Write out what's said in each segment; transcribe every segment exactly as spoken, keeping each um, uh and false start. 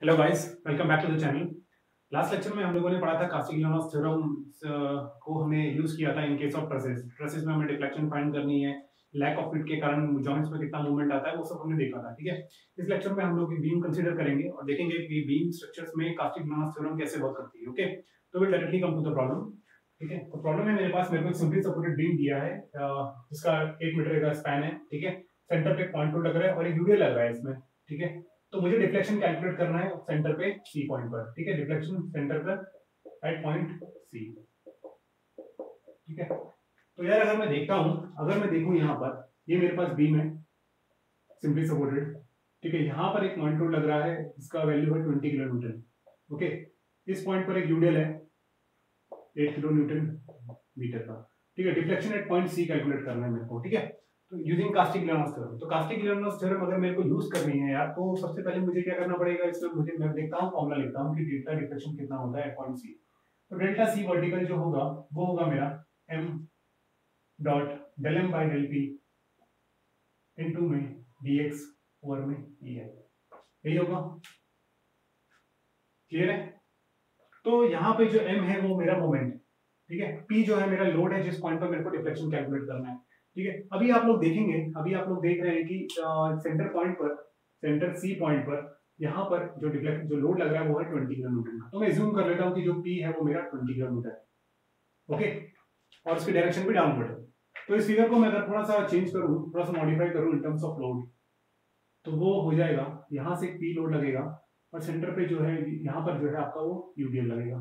Hello guys, welcome back to the channel. Last lecture में हम लोगों ने पढ़ा था कास्टिग्लियानोस थ्योरम को हमने यूज किया था in case of traces. Traces में हमें डिफ्लेक्शन फाइंड करनी है, लैक ऑफ फिट के कारण जॉइंट्स में कितना मूवमेंट आता है वो सब हमने देखा था। ठीक है, इस लेक्चर में हम लोग बीम कंसीडर करेंगे और देखेंगे कि बीम स्ट्रक्चर्स में कास्टिग्लियानोस थ्योरम कैसे वर्क करती है। ओके, तो will directly come to the problem. ठीक है, तो प्रॉब्लम है मेरे पास, मेरे को एक सिंपली सपोर्टेड बीम दिया है जिसका एक मीटर का स्पैन है। ठीक है, सेंटर पे पॉइंट टू लग रहा है और एक यूडीएल लग रहा है इसमें। ठीक है, तो मुझे डिफ्लेक्शन कैलकुलेट करना है सेंटर पे सी पॉइंट पर। ठीक है, डिफ्लेक्शन सेंटर पर एट पॉइंट सी। ठीक है, तो यार अगर मैं देखता हूं, अगर मैं देखूं यहां पर, ये मेरे पास बीम है सिंपली सपोर्टेड। ठीक है, यहां पर एक पॉइंट टू लग रहा है जिसका वैल्यू है ट्वेंटी किलो न्यूटन। ओके, इस पॉइंट पर एक यूडीएल है एट किलो न्यूटन मीटर का। ठीक है, deflection at point C calculate करना है मेरे को। ठीक है, तो यूजिंग कास्टिग्लियानोस थ्योरम। तो कास्टिग्लियानोस थ्योरम अगर मेरे को यूज करनी है यार, तो सबसे पहले मुझे क्या करना पड़ेगा, इसमें मुझे मैं देखता हूं, फॉर्मूला लिखता हूं कि डेल्टा डिफ्लेक्शन कितना होता है एट पॉइंट सी। तो डेल्टा सी वर्टिकल जो होगा वो होगा मेरा m dot del m by del p into में dx ओवर में e है। यही होगा, क्लियर है? तो यहाँ पे जो m है वो मेरा मोमेंट है। ठीक है, p जो है मेरा लोड है जिस पॉइंट पर मेरे को डिफ्लेक्शन कैलकुलेट करना है। ठीक है, अभी आप लोग देखेंगे, अभी आप लोग देख रहे हैं कि सेंटर पॉइंट पर, सेंटर सी पॉइंट पर यहाँ पर जो डिफ्लेक्ट जो लोड लग रहा है वो है ट्वेंटी किलो न्यूटन का। तो मैं ज्यूम कर लेता हूँ कि जो p है वो मेरा ट्वेंटी किलो न्यूटन है। ओके, और उसकी डायरेक्शन भी डाउनवर्ड है। तो इस फिगर को मैं अगर थोड़ा सा चेंज करूँ, थोड़ा सा मॉडिफाई करूँ इन टर्म्स ऑफ लोड, तो वो हो जाएगा यहाँ से p लोड लगेगा और सेंटर पे जो है यहाँ पर जो है आपका वो यूडीएल लगेगा।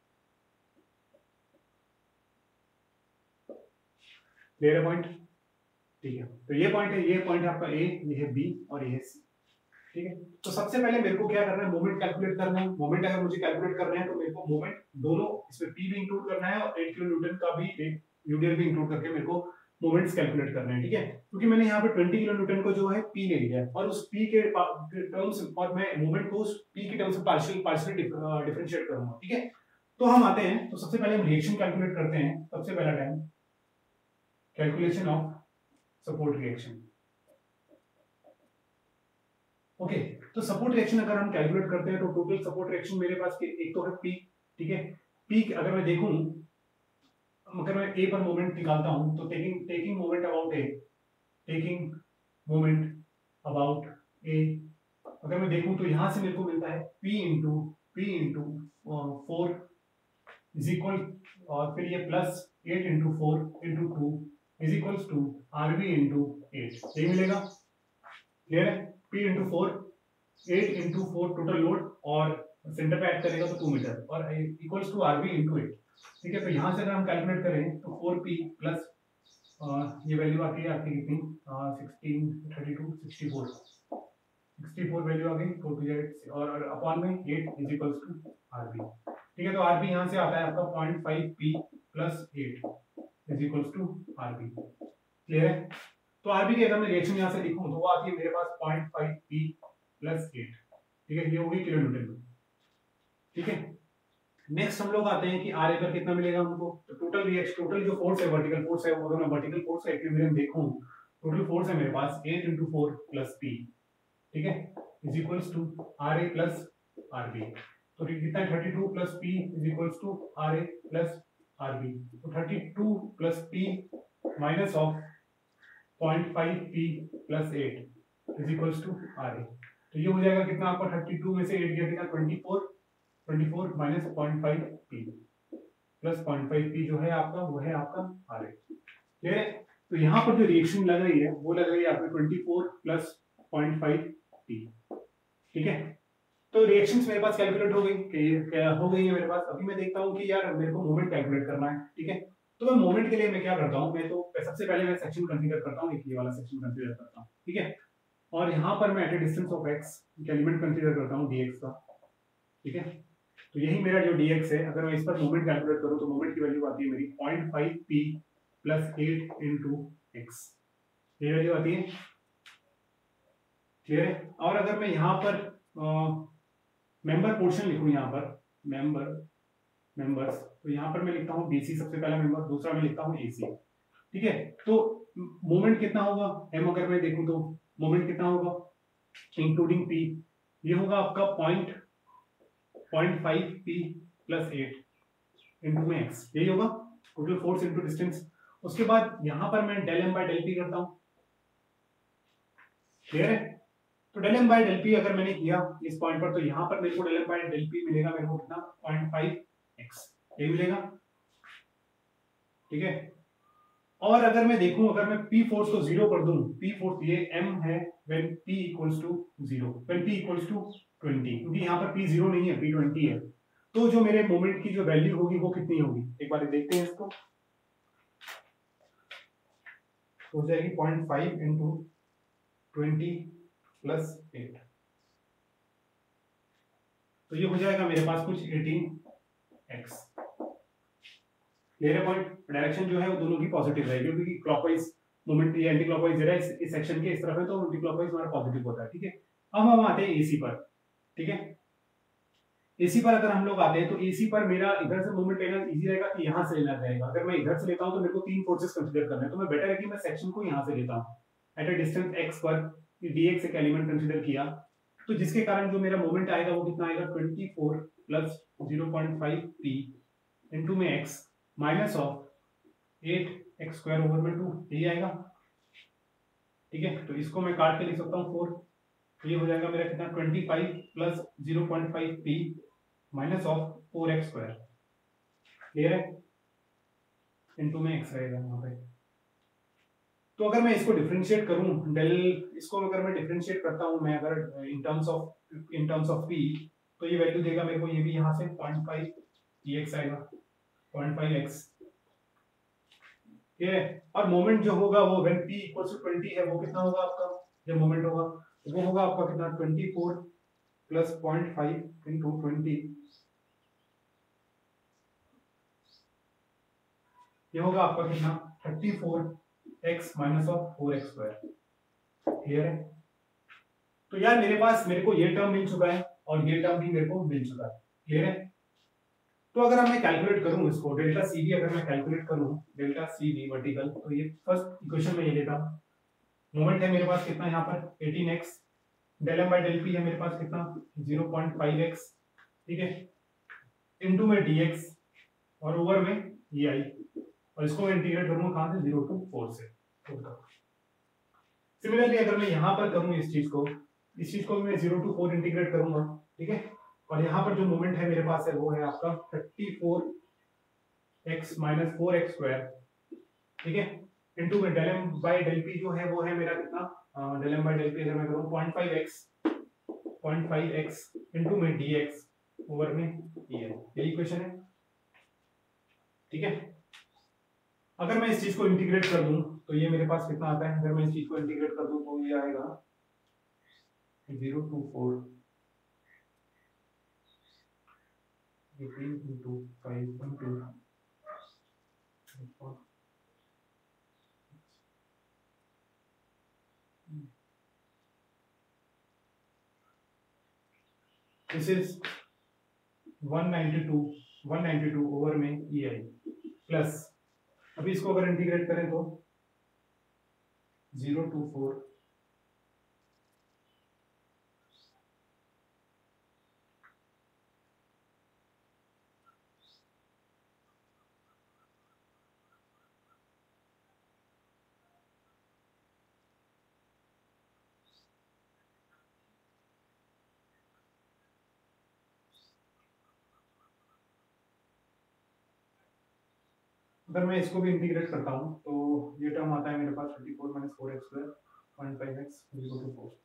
क्लियर है पॉइंट? ठीक है, तो ये पॉइंट है, ये पॉइंट है आपका ए, ये है बी और ये है सी। ठीक है, तो सबसे पहले मेरे को क्या करना है, मोमेंट कैलकुलेट करना है। मोमेंट अगर मुझे कैलकुलेट करना है तो मेरे को मोमेंट दोनों इसमें पी भी इंक्लूड करना है और एट किलो न्यूटन का भी एक यूडीएल भी इंक्लूड करके मेरे को मोमेंट्स कैलकुलेट करना है। ठीक है, क्योंकि मैंने यहाँ पे ट्वेंटी किलो न्यूटन को जो है पी ले लिया है और उस पी के टर्म्स और मैं मोमेंट को उस पी के टर्म्स में पार्शियल पार्शियली डिफरेंशिएट करूंगा। ठीक है, तो हम आते हैं, तो सबसे पहले हम रिएक्शन कैलकुलेट करते हैं। सबसे पहला time calculation of support reaction. Okay, तो सपोर्ट रिएक्शन अगर हम कैलकुलेट करते हैं तो टोटल सपोर्ट रिएक्शन मेरे पास के एक तो है पी। ठीक है, पी अगर मैं देखूं, अगर मैं ए पर मोमेंट निकालता हूं तो taking taking moment about A, taking moment about A, अगर मैं देखूं तो यहां से मेरे को मिलता है p into P into four is equal, और फिर ये plus eight into four into two is equal to R B into eight, ये मिलेगा। क्लियर है? p into four, eight into four total load और सेंटर पे ऐड करेगा तो टू मीटर और equals to RB into eight. ठीक है, तो यहां से अगर हम कैलकुलेट करें तो फोर पी प्लस ये वैल्यू आती है आपकी कितनी, sixteen thirty two sixty four sixty four value आ गई, फोर टू एट और अपॉन में eight is equals to RB. ठीक है, तो आरबी यहां से आता है आपका point five P plus eight is equals to RB. Clear है? तो आरबी की अगर मैं रिएक्शन यहां से लिखूं तो वो आती है मेरे पास point five P plus eight. ठीक है, ये होगी किलो न्यूटन में। ठीक है, नेक्स्ट हम लोग आते हैं कि आर ए पर कितना मिलेगा हमको। तो टोटल रिएक्शन, टोटल जो फोर्स है, वर्टिकल फोर्स है, वो अगर मैं वर्टिकल फोर्स का इक्विलिब्रियम देखूं, टोटल फोर्स है मेरे पास eight into four plus P. ठीक है, is equals to R A plus R B. तो कितना है, thirty two plus P is equals to R A plus R B. तो thirty two plus P minus of point five P plus eight is equals to R A. तो ये हो जाएगा कितना आपका, थर्टी टू में से एट गया कितना, twenty four, twenty four minus point five P plus point five P जो है आपका वो है आपका आर ए। क्लियर है? तो यहाँ पर जो रिएक्शन लग रही है वो लग रही है आपकी twenty four plus point five P. ठीक है, तो रिएक्शंस मेरे पास कैलकुलेट हो गई, क्या हो गई है मेरे पास। अभी मैं देखता हूँ कि यार मेरे को मोमेंट कैलकुलेट करना है। ठीक है, तो मैं मोमेंट के लिए मैं क्या करता हूँ, मैं तो सबसे पहले मैं सेक्शन कंसीडर करता हूँ, एक ये वाला सेक्शन कंसीडर करता हूँ। ठीक है, और यहाँ पर मैं at a distance of x एक एलिमेंट कंसीडर करता हूँ dx का। ठीक है, तो यही मेरा जो dx है, अगर मैं इस पर मोमेंट कैलकुलेट करूँ तो मोमेंट की वैल्यू आती है मेरी point five P plus eight into x, ये वैल्यू आती है। क्लियर है? और अगर मैं यहाँ पर मेंबर पोर्शन लिखूँ, यहाँ पर मेंबर मेंबर्स, तो यहाँ पर मैं लिखता हूँ बीसी सबसे पहला मेंबर, दूसरा मैं लिखता हूँ एसी। ठीक है, तो मोमेंट कितना होगा m, अगर मैं देखूं तो मोमेंट कितना होगा इंक्लूडिंग p, ये होगा आपका point point five P plus eight into में एक्स, यही होगा टोटल फोर्स इंटू डिस्टेंस। उसके बाद यहां पर मैं del M by del P करता हूं, क्लियर है? तो del M by del P अगर मैंने किया इस पॉइंट पर, तो यहां पर मेरे को del M by del P मिलेगा मेरे को कितना, पॉइंट फाइव एक्स, ये मिलेगा, ठीक है। और अगर मैं देखूं, अगर मैं P फोर्स को जीरो कर दूं, P फोर्स ये M है when P equals to zero, when P equals to twenty, क्योंकि यहाँ पर P जीरो नहीं है, P ट्वेंटी है, तो जो मेरे मोमेंट की जो वैल्यू होगी वो कितनी होगी, एक बार देखते हैं इसको। हो जाएगी point five into twenty plus eight, तो ये हो जाएगा मेरे पास कुछ एटीन एक्स, क्लियर है पॉइंट? डायरेक्शन जो है वो दोनों की पॉजिटिव है, क्योंकि क्लॉकवाइज मोमेंट ये एंटी क्लॉकवाइज है इस, इस सेक्शन के इस तरफ है, तो एंटी क्लॉकवाइज हमारा पॉजिटिव होता है, ठीक है। अब हम आते हैं एसी पर, ठीक है। एसी पर अगर हम लोग आते हैं तो एसी पर मेरा इधर से मूवमेंट लेना इजी रहेगा कि यहां से लेना रहेगा। अगर मैं इधर से लेता हूं तो मेरे को तीन फोर्सेस कंसीडर करना है, तो मैं बेटर है कि मैं सेक्शन को यहां से लेता हूं एट अ डिस्टेंस x पर, dx एक एलिमेंट कंसीडर किया, तो जिसके कारण जो मेरा मूवमेंट आएगा वो कितना आएगा, twenty four plus zero point five p into में x minus of eight x square over में टू, यही आएगा, ठीक है। तो इसको मैं काट के लिख सकता हूँ फोर, तो ये हो जाएगा मेरा कितना, twenty five plus zero point five p minus of four x square, clear है, इनटू में x रहेगा यहाँ पे। तो अगर मैं इसको डिफरेंशिएट करूं, डेल इसको अगर मैं डिफरेंशिएट करता हूं मैं अगर in terms of in terms of p, तो ये वैल्यू देगा मेरे को, ये भी यहाँ से पॉइंट फाइव dx आएगा, पॉइंट फाइव एक्स, ठीक है। और मोमेंट जो होगा वो when p equals to twenty है, वो कितना होगा आपका, जब मोमेंट होगा वो होगा आपका कितना, twenty four plus point five into twenty, ये होगा आपका कितना, thirty four x minus of four x square, clear है? तो यार मेरे पास मेरे को ये टर्म मिल चुका है और ये टर्म भी मेरे को मिल चुका है, क्लियर है? तो अगर मैं कैलकुलेट करूं इसको, डेल्टा सी बी अगर मैं कैलकुलेट करूं, डेल्टा सी बी वर्टिकल, तो ये फर्स्ट इक्वेशन में ये लेता हूं, मोमेंट है मेरे पास कितना यहाँ पर eighteen x, del M by del P है मेरे पास कितना, जीरो पॉइंट फाइव एक्स, ठीक है, इनटू में dx और ओवर में ये आई, और इसको मैं इंटीग्रेट करूंगा कहां से, जीरो टू फोर से। सिमिलरली अगर मैं यहां पर करूं इस चीज को, इस चीज को मैं जीरो टू फोर इंटीग्रेट करूंगा, ठीक है, और यहाँ पर जो मोमेंट है मेरे पास है वो है आपका thirty four x minus four x square, ठीक है, इनटू में del M by del P जो है वो है मेरा कितना, del M by del P अगर मैं करूं point five x, point five x into में dx ओवर में ये, यही इक्वेशन है, ठीक है। अगर मैं इस चीज को इंटीग्रेट कर दूं तो ये मेरे पास कितना आता है, अगर मैं इस चीज को इंटीग्रेट कर दूं तो ये आएगा zero to four eighteen into five into this is one ninety two one ninety two over में ई आई प्लस, अभी इसको अगर इंटीग्रेट करें तो जीरो टू फोर अगर मैं इसको भी इंटीग्रेट करता हूं तो ये टर्म आता है मेरे पास thirty four minus four x square point five x zero to four,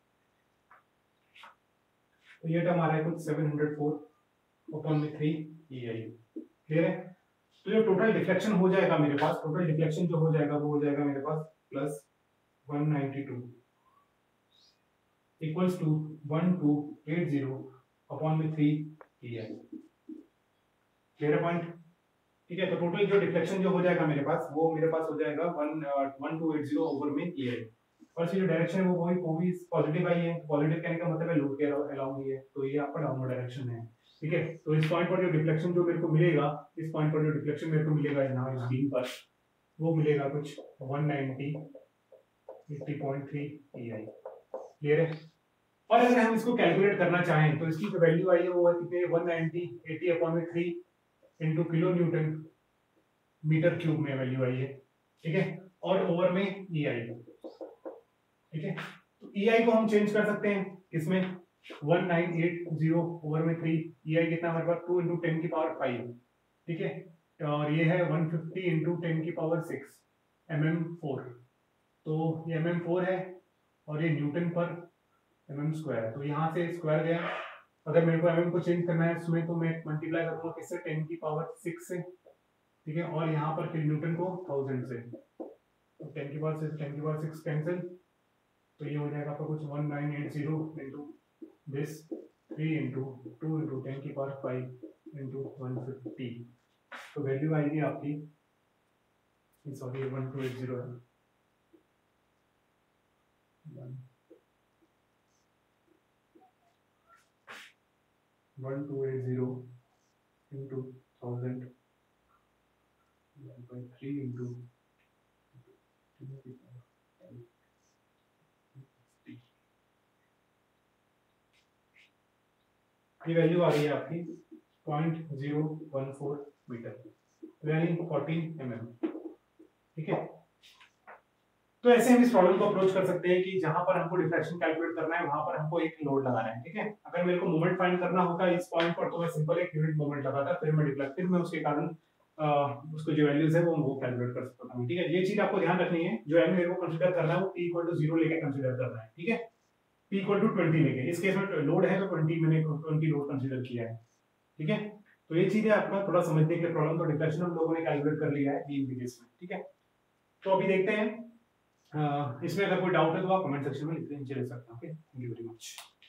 तो ये टर्म आ रहा है कुछ सेवन हंड्रेड फोर अपॉन में थ्री ई आई, क्लियर है? तो जो टोटल डिफ्लेक्शन हो जाएगा मेरे पास, टोटल डिफ्लेक्शन जो हो जाएगा वो हो जाएगा मेरे पास plus one ninety two equals to one two eight zero upon में थ्री ई आई, क्लियर है पॉइंट? ठीक है, तो टोटल जो डिफ्लेक्शन जो हो जाएगा मेरे पास वो मेरे पास हो जाएगा one one two eight zero over में ई आई, और इसकी जो डायरेक्शन है वो वही वो भी पॉजिटिव आई है, पॉजिटिव कहने का मतलब है लूप के अलाउंग ही है, तो ये आपका डाउनवर्ड डायरेक्शन है, ठीक है। तो इस पॉइंट पर जो डिफ्लेक्शन जो मेरे को मिलेगा, इस पॉइंट पर जो डिफ्लेक्शन मेरे को मिलेगा यहाँ इस बीम पर, वो मिलेगा कुछ one ninety eighty point three E I, clear है? और अगर हम इसको कैलकुलेट करना चाहें तो इसकी जो वैल्यू आई है वो है कितने वन नाइनटी एटी अपॉन में three into kilo newton metre cube में वैल्यू आई है, ठीक है, और ओवर में ई आई, ठीक है। तो ई आई को हम चेंज कर सकते हैं किसमें, one nine eight zero over में थ्री, ई आई कितना हमारे पास टू इंटू टेन की पावर फाइव, ठीक है, और ये है वन फिफ्टी इंटू टेन की power six M M four, तो ये एम एम फोर है और ये न्यूटन पर एम एम स्क्वायर है, तो यहाँ से स्क्वायर गया। अगर मेरे को एम एम को चेंज करना है इसमें तो मैं मल्टीप्लाई करूंगा किससे, टेन की पावर सिक्स से, ठीक है, और यहाँ पर फिर न्यूटन को थाउजेंड से, तो टेन की पावर सिक्स टेन की पावर सिक्स कैंसिल, तो ये हो जाएगा आपका कुछ one nine eight zero into this three into two into ten की power five into one fifty, तो वैल्यू आएगी आपकी, sorry one two eight zero है, one two eight zero into thousand by three into ये वैल्यू आ रही है आपकी point zero one four metre यानी फोर्टीन एम एम, ठीक है। तो ऐसे हम इस प्रॉब्लम को अप्रोच कर सकते हैं कि जहां पर हमको डिफ्रैक्शन कैलकुलेट करना है वहां पर हमको एक लोड लगाना है, ठीक है। अगर मेरे को मोमेंट फाइंड करना होगा इस पॉइंट पर तो मैं सिंपल एक यूनिट मोमेंट लगाता, फिर मैं डिफ्लेक्टिव में उसके कारण Uh, उसको जो वैल्यूज है वो वो कैलकुलेट कर सकता हूं, ठीक है। ये चीज आपको ध्यान रखनी है, जो एम मेरे को कंसीडर करना है वो p इक्वल टू जीरो लेके कंसीडर करना है, ठीक है, p इक्वल टू ट्वेंटी लेके, इस केस में लोड है तो ट्वेंटी मैंने ट्वेंटी लोड कंसीडर किया है, ठीक है। तो ये चीज है आपका थोड़ा समझने के प्रॉब्लम, तो डिफ्लेक्शन हम लोगों ने कैलकुलेट कर लिया है बीम के केस में, ठीक है। तो अभी देखते हैं, इसमें अगर कोई डाउट है तो आप कमेंट सेक्शन में लिख के नीचे ले सकते हैं, okay. Thank you very much.